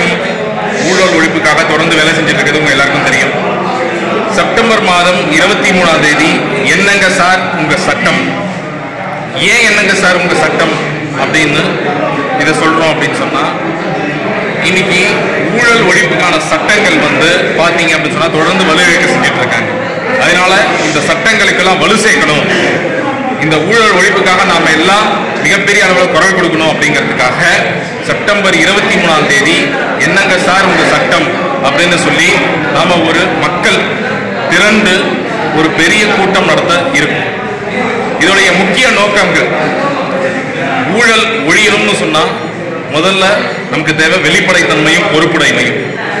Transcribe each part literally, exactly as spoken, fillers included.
அரசாங்கம் ஊழல் ஒழிப்புக்காக தொடர்ந்து வேலை செஞ்சுட்டு இருக்கிறது உங்க எல்லாருக்கும் தெரியும். செப்டம்பர் மாதம் இருபத்தி மூணாம் தேதி என்னங்க சார் உங்க சட்டம், ஏன் என்னங்க சார் உங்க சட்டம் அப்படின்னு இதை சொல்றோம் அப்படின்னு சொன்னா, இன்னைக்கு ஊழல் ஒழிப்புக்கான சட்டங்கள் வந்து பாத்தீங்க அப்படின்னு சொன்னா தொடர்ந்து வலுவிழக்க செஞ்சுட்டு இருக்காங்க. அதனால இந்த சட்டங்களுக்கெல்லாம் வலு சேர்க்கணும், இந்த ஊழல் ஒழிப்புக்காக நாம எல்லாம் மிகப்பெரிய அளவில் குரல் கொடுக்கணும் அப்படிங்கிறதுக்காக செப்டம்பர் இருபத்தி மூணாம் தேதி என்னங்க சார் உங்க சட்டம் அப்படின்னு சொல்லி நாம ஒரு மக்கள் திரண்டு ஒரு பெரிய கூட்டம் நடத்த இருக்கும். இதோடைய முக்கிய நோக்கங்கள், ஊழல் ஒழியணும்னு சொன்னா முதல்ல நமக்கு தேவை வெளிப்படைத்தன்மையும் பொறுப்புடைமையும்.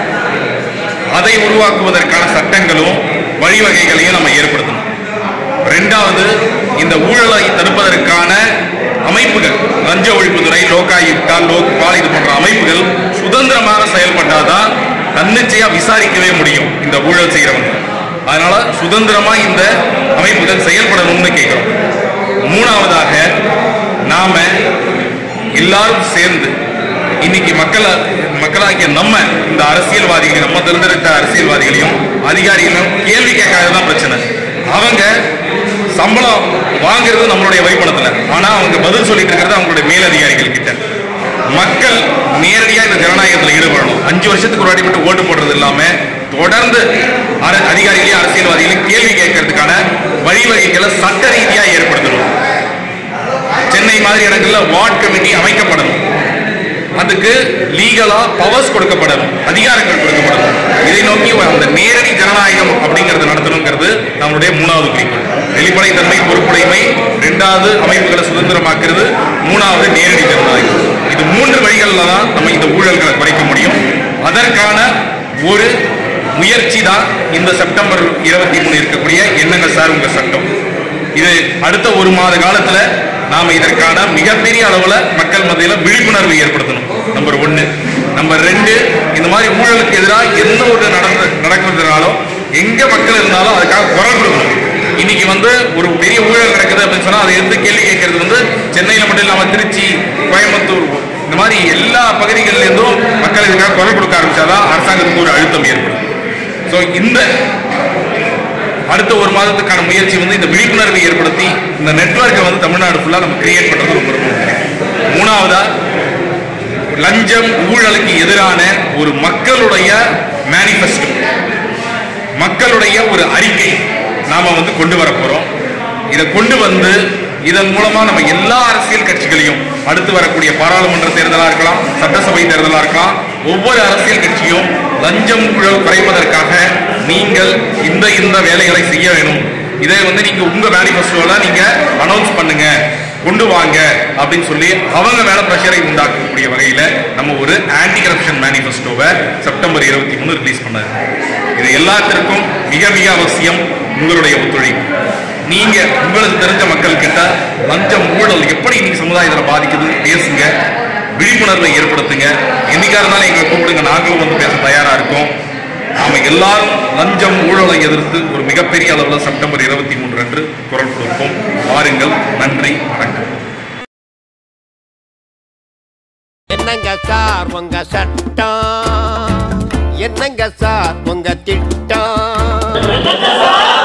அதை உருவாக்குவதற்கான சட்டங்களும் வழிவகைகளையும் நம்ம ஏற்படுத்தணும். ரெண்டாவது, இந்த ஊழலை தடுப்பதற்கான அமைப்புகள், லஞ்ச ஒழிப்புத்துறை, லோகாயுக்தா, லோக்பால் இது போன்ற அமைப்புகள் சுதந்திரமாக செயல்பட்டாதான் தன்னிச்சையா விசாரிக்கவே முடியும் இந்த ஊழல் செய்யறவங்க. அதனால சுதந்திரமா இந்த அமைப்புகள் செயல்படணும்னு கேட்கிறோம். மூணாவதாக, நாம எல்லாரும் சேர்ந்து இன்னைக்கு மக்கள் மக்களாகிய நம்ம இந்த அரசியல்வாதிகள், நம்ம தேர்ந்தெடுத்த அரசியல்வாதிகளையும் அதிகாரிகளையும் கேள்வி கேட்காததான் பிரச்சனை. அவங்க சம்பளம் வாங்குறது நம்மளுடைய வைப்பணத்துல, ஆனா அவங்க பதில் சொல்லிட்டு இருக்கிறது அவங்களுடைய மேலதிகாரிகள் கிட்ட. மக்கள் நேரடியாக இந்த ஜனநாயகத்தில் ஈடுபடணும். அஞ்சு வருஷத்துக்கு ஒரு வாட்டி மட்டும் ஓட்டு போடுறது இல்லாம தொடர்ந்து அதிகாரிகளையும் அரசியல்வாதிகளையும் கேள்வி கேட்கறதுக்கான வழிவகைகளை சட்ட ரீதியா ஏற்படுத்தணும். சென்னை மாதிரி இடங்கள்ல வார்டு கமிட்டி அமைக்கப்படணும், அதுக்கு லீகலா பவர்ஸ் கொடுக்கப்படணும், அதிகாரங்கள் கொடுக்கப்படணும். இதை நோக்கி அந்த நேரடி ஜனநாயகம் அப்படிங்கறது நடத்தணுங்கிறது நம்மளுடைய மூணாவது குறிக்கோள். வெளிப்படைத்தன்மை, பொறுப்புடைமை, இரண்டாவது அமைப்புகளை சுதந்திரமாக்குறது, மூணாவது நேரடி ஜனநாயகம். இது மூன்று வழிகள்ல தான் நம்ம இந்த ஊழல்களை குறைக்க முடியும். அதற்கான ஒரு முயற்சி தான் இந்த செப்டம்பர் இருபத்தி மூணு இருக்கக்கூடிய என்னங்க சார் உங்க சட்டம். இது அடுத்த ஒரு மாத காலத்துல நாம இதற்கான மிகப்பெரிய அளவுல மக்கள் மத்தியில விழிப்புணர்வு ஏற்படுத்தணும். நம்பர் ஒன்னு. நம்பர் ரெண்டு, இந்த மாதிரி ஊழலுக்கு எதிராக எந்த ஒரு நடந்து நடக்கிறதுனாலும் எங்க மக்கள் இருந்தாலும் அதுக்காக குரல் கொடுக்கணும். இன்னைக்கு வந்து ஒரு பெரிய ஊழல் நடக்குது அப்படின்னு சொன்னா அதை எந்த கேள்வி கேட்கறது வந்து சென்னையில மட்டும் இல்லாம திருச்சி, கோயம்புத்தூர் இந்த மாதிரி எல்லா பகுதிகளில் இருந்தும் மக்கள் இதுக்காக குரல் கொடுக்க ஆரம்பிச்சாதான் அரசாங்கத்துக்கு ஒரு அழுத்தம் ஏற்படும். ஸோ இந்த அடுத்த ஒரு மாதத்துக்கான முயற்சி வந்து இந்த விழிப்புணர்வை ஏற்படுத்தி இந்த நெட்வொர்க்கை வந்து தமிழ்நாடு ஃபுல்லா நம்ம கிரியேட் பண்றது ரொம்ப ரொம்ப முக்கியம். மூணாவதா, லஞ்சம் ஊழலுக்கு எதிரான ஒரு மக்களுடைய மேனிஃபெஸ்டோ, மக்களுடைய ஒரு அறிக்கை நாம வந்து கொண்டு வர போறோம். இதை கொண்டு வந்து இதன் மூலமா நம்ம எல்லா அரசியல் கட்சிகளையும், அடுத்து வரக்கூடிய பாராளுமன்ற தேர்தலா இருக்கலாம், சட்டசபை தேர்தலா இருக்கலாம், ஒவ்வொரு அரசியல் கட்சியும் லஞ்சம் ஊழல் குறைப்பதற்காக நீங்கள் இந்த இந்த வேலைகளை செய்ய வேணும், இதை வந்து நீங்க உங்க மேனிஃபெஸ்டோல நீங்க அனௌன்ஸ் பண்ணுங்க, கொண்டு வாங்க அப்படின்னு சொல்லி அவங்க மேல பிரஷரை உண்டாக்கக்கூடிய வகையில நம்ம ஒரு ஆன்டி கரப்ஷன் மேனிஃபெஸ்டோவை செப்டம்பர் இருபத்தி மூணு ரிலீஸ் பண்ணாரு. இது எல்லாத்திற்கும் மிக மிக அவசியம் உங்களுடைய ஒத்துழைப்பு. நீங்க உங்களுக்கு தெரிஞ்ச மக்கள் கிட்ட லஞ்சம் ஊழல் எப்படி இன்னைக்கு சமுதாயத்தில் பாதிக்குது பேசுங்க, விழிப்புணர்வை ஏற்படுத்துங்க. என்னைக்கா இருந்தாலும் எங்களை கூப்பிடுங்க, நாங்களும் வந்து பேச தயாரா இருக்கோம். நாம எல்லாரும் லஞ்சம் ஊழலை எதிர்த்து ஒரு மிகப்பெரிய அளவில் செப்டம்பர் இருபத்தி மூன்று அன்று குரல் கொடுப்போம். வாருங்கள். நன்றி, வணக்கம். என்னங்க சார் உங்க சட்டம், என்னங்க சார் உங்க திட்டம்.